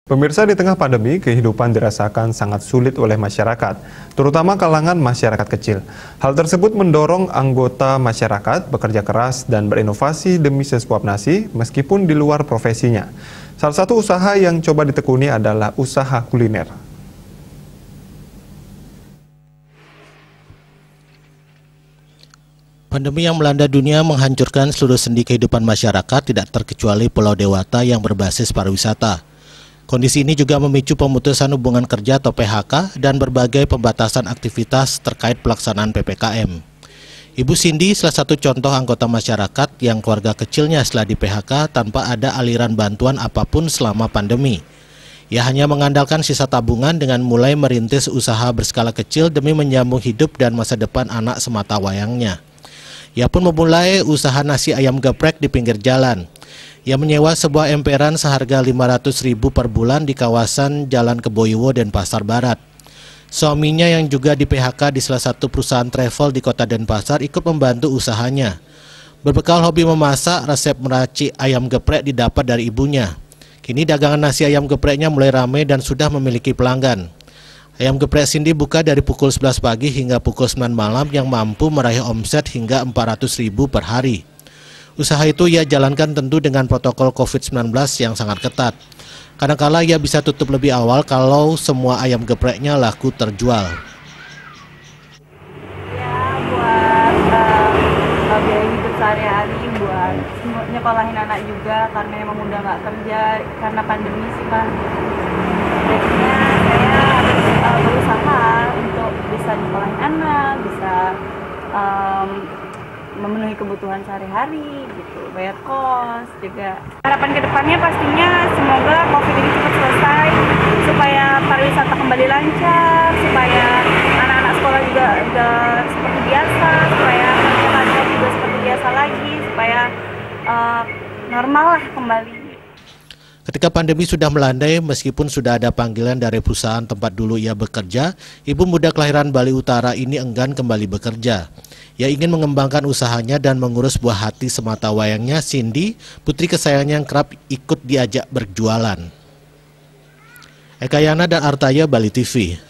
Pemirsa, di tengah pandemi, kehidupan dirasakan sangat sulit oleh masyarakat, terutama kalangan masyarakat kecil. Hal tersebut mendorong anggota masyarakat bekerja keras dan berinovasi demi sesuap nasi meskipun di luar profesinya. Salah satu usaha yang coba ditekuni adalah usaha kuliner. Pandemi yang melanda dunia menghancurkan seluruh sendi kehidupan masyarakat, tidak terkecuali Pulau Dewata yang berbasis pariwisata. Kondisi ini juga memicu pemutusan hubungan kerja atau PHK dan berbagai pembatasan aktivitas terkait pelaksanaan PPKM. Ibu Cindy salah satu contoh anggota masyarakat yang keluarga kecilnya setelah di PHK tanpa ada aliran bantuan apapun selama pandemi. Ia hanya mengandalkan sisa tabungan dengan mulai merintis usaha berskala kecil demi menyambung hidup dan masa depan anak semata wayangnya. Ia pun memulai usaha nasi ayam geprek di pinggir jalan. Ia menyewa sebuah emperan seharga Rp500.000 per bulan di kawasan Jalan Keboiwo dan Pasar Barat. Suaminya yang juga di PHK di salah satu perusahaan travel di kota Denpasar ikut membantu usahanya. Berbekal hobi memasak, resep meracik ayam geprek didapat dari ibunya. Kini dagangan nasi ayam gepreknya mulai ramai dan sudah memiliki pelanggan. Ayam geprek Cindy buka dari pukul 11 pagi hingga pukul 9 malam yang mampu meraih omset hingga Rp400.000 per hari. Usaha itu ia jalankan tentu dengan protokol COVID-19 yang sangat ketat. Kadang-kala ia bisa tutup lebih awal kalau semua ayam gepreknya laku terjual. Ya, buat biaya hidup sehari-hari, buat nyekolahin anak juga karena emang udah nggak kerja karena pandemi sih kan. Jadinya saya harus berusaha untuk bisa nyekolahin anak, bisa memenuhi kebutuhan sehari-hari gitu, bayar kos juga. Harapan kedepannya pastinya semoga COVID ini cepat selesai supaya pariwisata kembali lancar, supaya anak-anak sekolah juga seperti biasa, supaya kerja juga seperti biasa lagi, supaya normal lah kembali. Ketika pandemi sudah melandai, meskipun sudah ada panggilan dari perusahaan tempat dulu ia bekerja, ibu muda kelahiran Bali Utara ini enggan kembali bekerja. Ia ingin mengembangkan usahanya dan mengurus buah hati semata wayangnya, Cindy, putri kesayangannya yang kerap ikut diajak berjualan. Eka Yana dan Artaya, Bali TV.